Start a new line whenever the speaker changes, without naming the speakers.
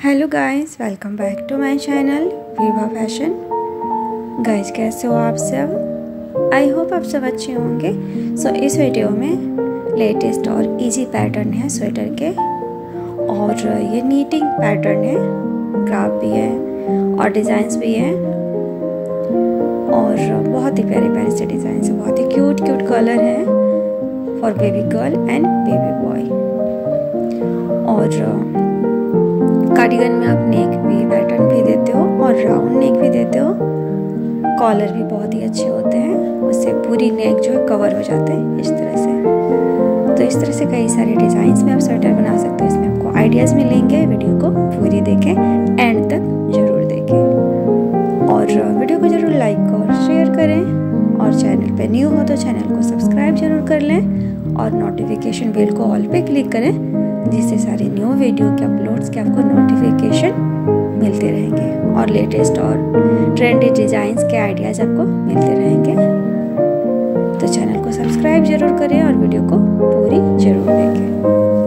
Hello guys, welcome back to my channel Vibha fashion. Guys, कैसे हो आप सब? आई होप आप सब अच्छे होंगे। इस वीडियो में लेटेस्ट और इजी पैटर्न है स्वेटर के, और ये नीटिंग पैटर्न है, क्राफ्ट भी है और डिज़ाइंस भी हैं, और बहुत ही प्यारे प्यारे से डिज़ाइन है, बहुत ही क्यूट कलर है for baby girl and baby boy. और कार्डिगन में आप नेक भी पैटर्न भी देते हो और राउंड नेक भी देते हो। कॉलर भी बहुत ही अच्छे होते हैं, उससे पूरी नेक जो है कवर हो जाते हैं इस तरह से। तो इस तरह से कई सारे डिज़ाइंस में आप स्वेटर बना सकते हो। इसमें आपको आइडियाज़ मिलेंगे। वीडियो को पूरी देखें, एंड तक ज़रूर देखें, और वीडियो को ज़रूर लाइक और शेयर करें, और चैनल पे न्यू हो तो चैनल को सब्सक्राइब जरूर कर लें, और नोटिफिकेशन बेल को ऑल पे क्लिक करें, जिससे सारे न्यू वीडियो के अपलोड्स के आपको नोटिफिकेशन मिलते रहेंगे, और लेटेस्ट और ट्रेंडी डिज़ाइंस के आइडियाज़ आपको मिलते रहेंगे। तो चैनल को सब्सक्राइब जरूर करें और वीडियो को पूरी जरूर देखें।